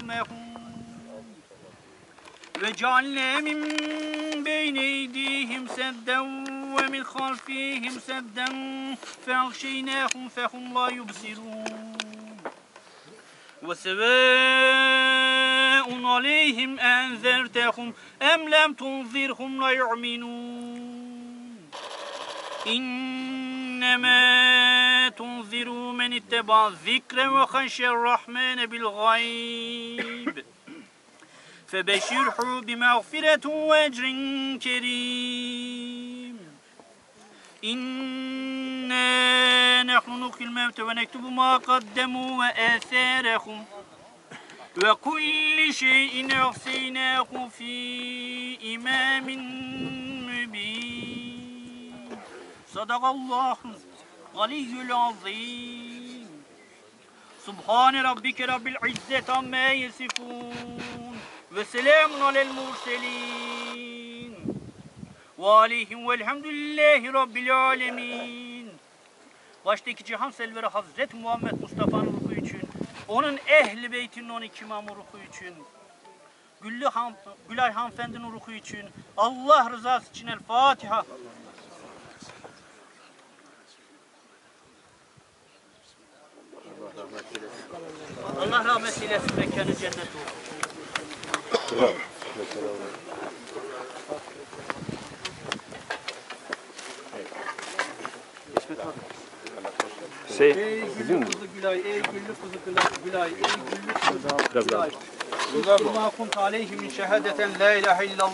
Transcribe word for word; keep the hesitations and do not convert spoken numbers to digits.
يسمعون وجعلنا من بين أيديهم سدا ومن خلفهم سدا فأغشيناهم فهم لا يبصرون وسواء عليهم أنذرتهم أم لم تنذرهم لا يؤمنون إنما تنذر من اتبع الذكر وخشى الرحمن بالغيب فبشره بمغفرة وأجر كريم إنا نحن نحيي الموتى ونكتب ما قدموا وآثارهم وكل شيء أحصيناه في إمام مبين صدق الله العلي العظيم سبحان ربك رب العزة عما يصفون وسلام على المرسلين وعليهم velhamdülillahi rabbil alemin. Baştaki cihan selveri Hazreti Muhammed Mustafa'nın ruhu için, onun ehli beytinin on iki imamı ruhu için, Güllü Han, Gülay hanımefendinin ruhu için, Allah rızası için El Fatiha. Allah rahmet eylesin, mekanı cennet olsun. Şey, ey güllü kızı Gülay, ey güllü kızı Gülay, ey güllü kızı Gülay. Ma kunt aleyhi min şehadeten la ilahe illallah.